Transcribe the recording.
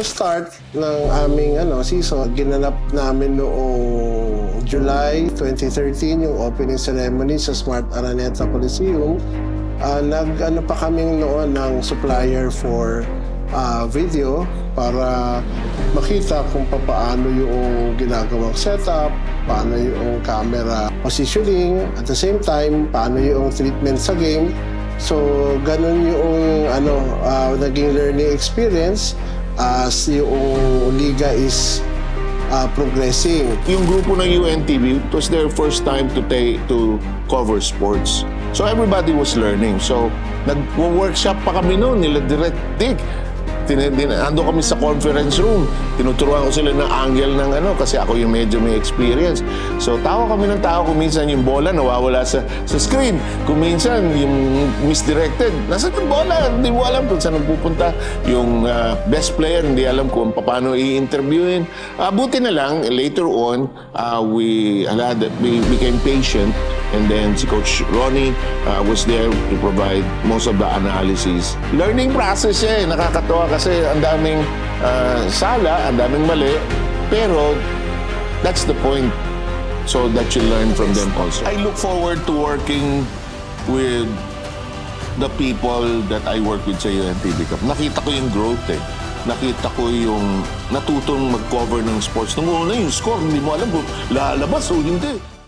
to start ng aming season, ginanap namin noong July 2013 yung opening ceremony sa Smart Araneta Coliseum. Nag-ano pa kaming noon ng supplier for video para makita kung paano yung ginagawang setup, paano yung camera positioning, at the same time, paano yung treatment sa game. So, ganun yung naging learning experience as yung liga is progressing. Yung grupo ng UNTV, it was their first time to cover sports. So everybody was learning. So nag-workshop pa kami noon, nila Direct Dick. Ando kami sa conference room. Tinuturuan ko sila ng angle ng kasi ako yung medyo may experience. So tawa kami ng tao. Kung minsan yung bola nawawala sa screen. Kung minsan yung misdirected. Nasaan yung bola? Hindi mo alam kung saan nagpupunta. Yung best player, hindi alam kung paano i-interviewin. Buti na lang, later on, we became patient. And then si Coach Ronnie was there to provide most of the analysis. Learning process siya nakakatawa kasi ang daming sala, ang daming mali, pero that's the point, so that you learn from them also. I look forward to working with the people that I work with sa UNTV Cup. Nakita ko yung growth Nakita ko yung natutong mag-cover ng sports. Nung una yung score, hindi mo alam kung lalabas o hindi.